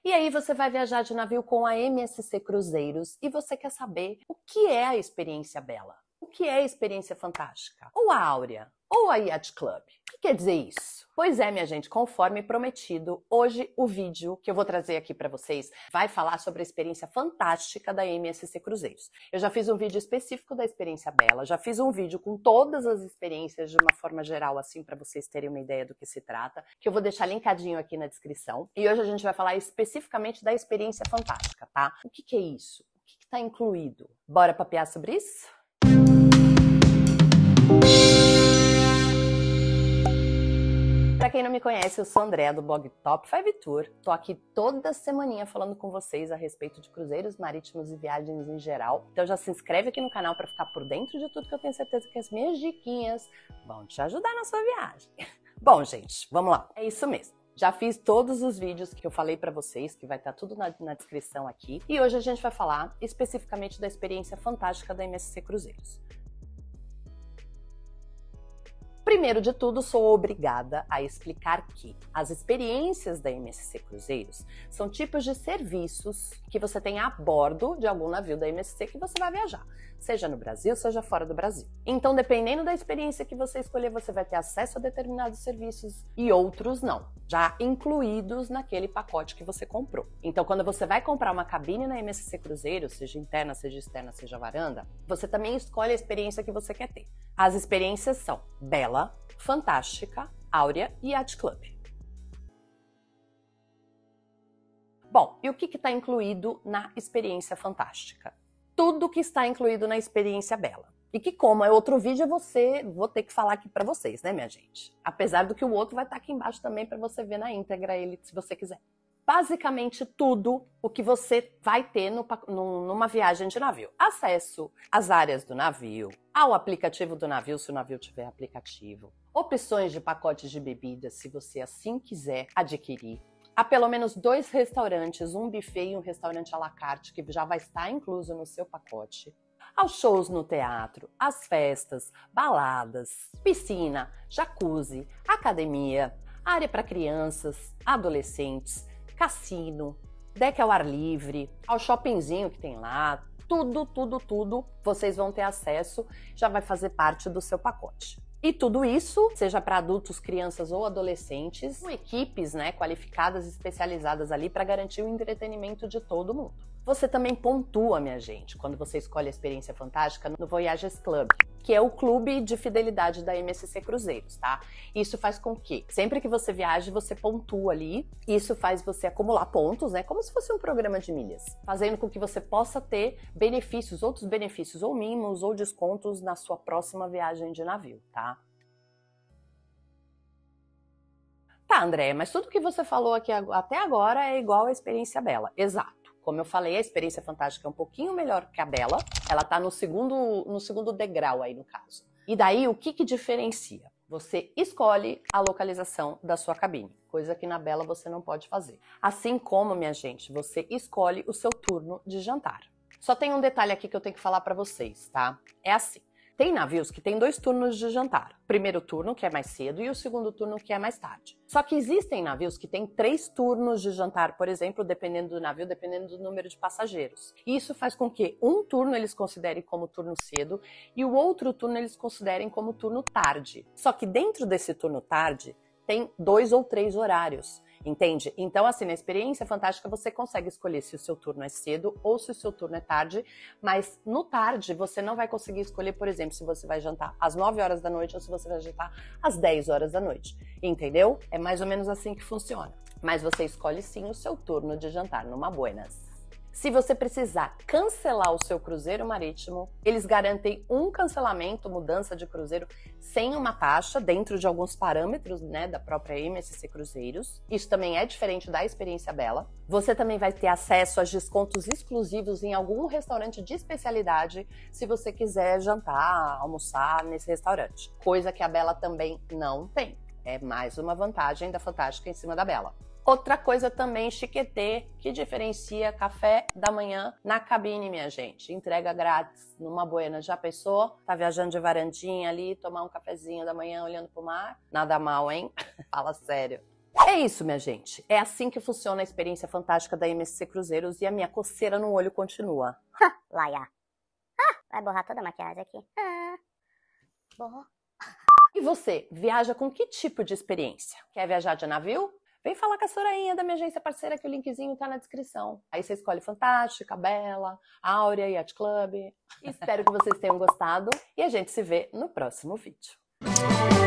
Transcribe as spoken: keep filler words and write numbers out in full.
E aí você vai viajar de navio com a M S C Cruzeiros e você quer saber o que é a experiência Bela? O que é a experiência fantástica? Ou a Áurea? Ou a Yacht Club? O que quer dizer isso? Pois é, minha gente, conforme prometido, hoje o vídeo que eu vou trazer aqui para vocês vai falar sobre a experiência fantástica da M S C Cruzeiros. Eu já fiz um vídeo específico da experiência Bela, já fiz um vídeo com todas as experiências de uma forma geral, assim, para vocês terem uma ideia do que se trata, que eu vou deixar linkadinho aqui na descrição. E hoje a gente vai falar especificamente da experiência fantástica, tá? O que que é isso? O que que tá incluído? Bora papear sobre isso? Pra quem não me conhece, eu sou a Andréa do blog Top cinco Tour. Tô aqui toda semaninha falando com vocês a respeito de cruzeiros marítimos e viagens em geral. Então já se inscreve aqui no canal para ficar por dentro de tudo, que eu tenho certeza que as minhas diquinhas vão te ajudar na sua viagem. Bom, gente, vamos lá. É isso mesmo. Já fiz todos os vídeos que eu falei pra vocês, que vai estar tudo na, na descrição aqui. E hoje a gente vai falar especificamente da experiência fantástica da M S C Cruzeiros. Primeiro de tudo, sou obrigada a explicar que as experiências da M S C Cruzeiros são tipos de serviços que você tem a bordo de algum navio da M S C que você vai viajar, seja no Brasil, seja fora do Brasil. Então, dependendo da experiência que você escolher, você vai ter acesso a determinados serviços e outros não, já incluídos naquele pacote que você comprou. Então, quando você vai comprar uma cabine na M S C Cruzeiros, seja interna, seja externa, seja varanda, você também escolhe a experiência que você quer ter. As experiências são Bela, Fantástica, Áurea e Yacht Club. Bom, e o que está incluído na experiência fantástica? Tudo que está incluído na experiência Bela. E que, como é outro vídeo, você vou ter que falar aqui para vocês, né, minha gente? Apesar do que o outro vai estar aqui embaixo também para você ver na íntegra ele, se você quiser. Basicamente tudo o que você vai ter no, no, numa viagem de navio. Acesso às áreas do navio, ao aplicativo do navio, se o navio tiver aplicativo. Opções de pacotes de bebidas, se você assim quiser adquirir. Há pelo menos dois restaurantes, um buffet e um restaurante à la carte, que já vai estar incluso no seu pacote. Aos shows no teatro, às festas, baladas, piscina, jacuzzi, academia, área para crianças, adolescentes, cassino, deck ao ar livre, ao shoppingzinho que tem lá, tudo, tudo, tudo, vocês vão ter acesso, já vai fazer parte do seu pacote. E tudo isso, seja para adultos, crianças ou adolescentes, com equipes, né, qualificadas e especializadas ali para garantir o entretenimento de todo mundo. Você também pontua, minha gente, quando você escolhe a experiência fantástica no Voyages Club, que é o clube de fidelidade da M S C Cruzeiros, tá? Isso faz com que, sempre que você viaje, você pontua ali. Isso faz você acumular pontos, né? Como se fosse um programa de milhas, fazendo com que você possa ter benefícios, outros benefícios, ou mimos, ou descontos na sua próxima viagem de navio, tá? Tá, Andréia, mas tudo que você falou aqui até agora é igual à experiência Bela. Exato. Como eu falei, a experiência fantástica é um pouquinho melhor que a Bela. Ela tá no segundo, no segundo degrau aí, no caso. E daí, o que que diferencia? Você escolhe a localização da sua cabine, coisa que na Bela você não pode fazer. Assim como, minha gente, você escolhe o seu turno de jantar. Só tem um detalhe aqui que eu tenho que falar pra vocês, tá? É assim. Tem navios que tem dois turnos de jantar. O primeiro turno, que é mais cedo, e o segundo turno, que é mais tarde. Só que existem navios que têm três turnos de jantar, por exemplo, dependendo do navio, dependendo do número de passageiros. E isso faz com que um turno eles considerem como turno cedo e o outro turno eles considerem como turno tarde. Só que dentro desse turno tarde, tem dois ou três horários. Entende? Então, assim, na experiência fantástica você consegue escolher se o seu turno é cedo ou se o seu turno é tarde, mas no tarde você não vai conseguir escolher, por exemplo, se você vai jantar às nove horas da noite ou se você vai jantar às dez horas da noite. Entendeu? É mais ou menos assim que funciona. Mas você escolhe sim o seu turno de jantar numa Buenas. Se você precisar cancelar o seu cruzeiro marítimo, eles garantem um cancelamento, mudança de cruzeiro, sem uma taxa, dentro de alguns parâmetros, né, da própria M S C Cruzeiros. Isso também é diferente da experiência Bela. Você também vai ter acesso a descontos exclusivos em algum restaurante de especialidade, se você quiser jantar, almoçar nesse restaurante. Coisa que a Bela também não tem. É mais uma vantagem da Fantástica em cima da Bela. Outra coisa também chiquetê que diferencia café da manhã na cabine, minha gente. Entrega grátis numa Buenas. Já pensou? Tá viajando de varandinha ali, tomar um cafezinho da manhã olhando pro mar? Nada mal, hein? Fala sério. É isso, minha gente. É assim que funciona a experiência fantástica da M S C Cruzeiros e a minha coceira no olho continua. Laia. Ah, vai borrar toda a maquiagem aqui. Ah, borrou. E você, viaja com que tipo de experiência? Quer viajar de navio? Vem falar com a Sorainha da minha agência parceira que o linkzinho tá na descrição. Aí você escolhe Fantástica, Bela, Áurea, Yacht Club. Espero que vocês tenham gostado e a gente se vê no próximo vídeo.